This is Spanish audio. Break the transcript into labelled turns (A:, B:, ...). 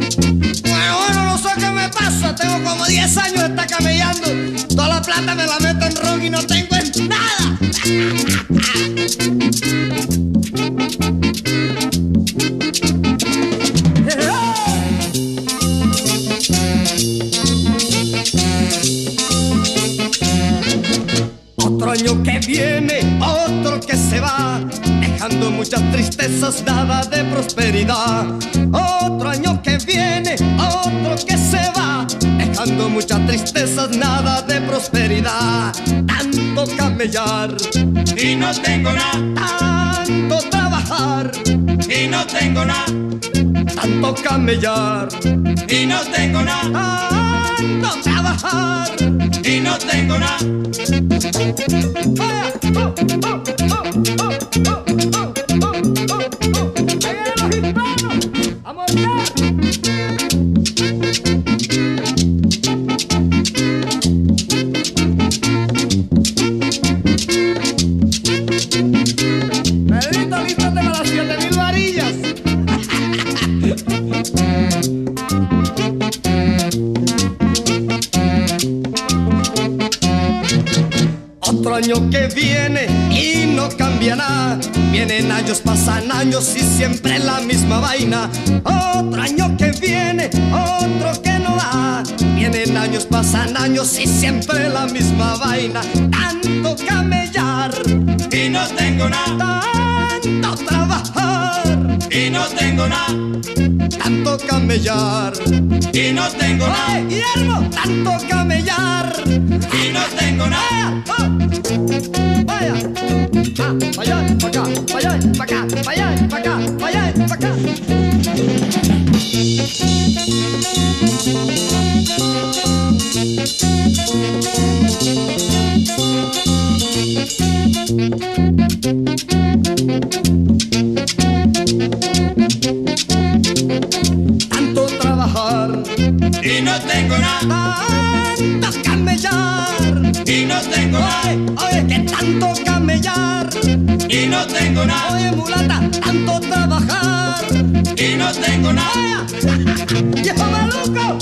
A: Bueno, no sé qué me pasa. Tengo como 10 años de estar camellando. Toda la plata me la meto en ron y no tengo en nada. Otro año que viene, otro que se va, dejando muchas tristezas, nada de prosperidad. Otro año que viene, otro que se va, dejando muchas tristezas, nada de prosperidad. Tanto camellar
B: y no tengo nada,
A: tanto trabajar
B: y no tengo nada,
A: tanto camellar
B: y no tengo nada,
A: tanto trabajar
B: y no tengo nada.
A: Pedrito, lístate para las 7000 varillas. Otro año que viene y no cambia nada. Vienen años, pasan años y siempre la misma vaina. Otro año que viene, otro que no va. Vienen años, pasan años y siempre la misma vaina. Tanto camellar
B: Y no tengo nada,
A: tanto trabajar
B: y no tengo nada,
A: tanto camellar.
B: y no tengo nada,
A: ¡Ay, Guillermo! Tanto camellar.
B: y no tengo nada.
A: Vaya, vaya, pa' acá, vaya, pa' acá, vaya, pa' acá, vaya, pa' acá. Tanto trabajar,
B: Y no tengo nada,
A: tanto camellar.
B: y no tengo nada,
A: Oye, que tanto camellar.
B: y no tengo nada,
A: Oye, mulata, tanto trabajar.
B: y no tengo nada.
A: Vaya, viejo maluco.